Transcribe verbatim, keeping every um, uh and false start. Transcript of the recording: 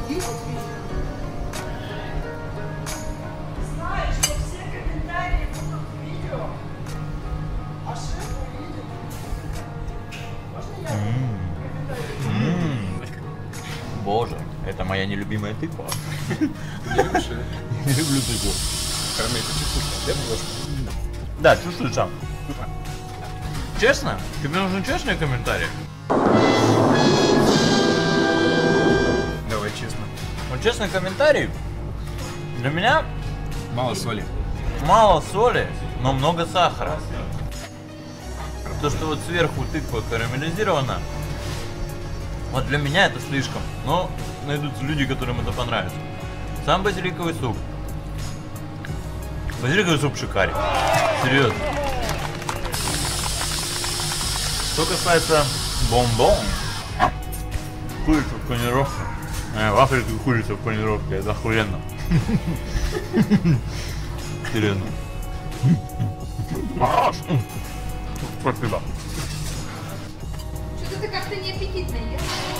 Знаешь, что все комментарии будут в видео, а шеф увидит. Можно я комментарий? Боже, это моя нелюбимая тыква. Не любишь ее? Не люблю тыкву. Кармель, ты чувствуешь? Я ложку. Да, чувствую сам. Честно? Тебе нужен честный комментарий? Давай честно. Вот честный комментарий для меня Мало соли. мало соли, но много сахара. То, что вот сверху тыква карамелизирована, вот для меня это слишком. Но найдутся люди, которым это понравится. Сам базиликовый суп. Базиликовый суп шикарен. Серьезно. Что касается бомбон, курица в панировке. Э, в Африке курица в панировке, это охуенно. Серьезно. Спасибо. Что-то ты как-то неаппетитно ешь.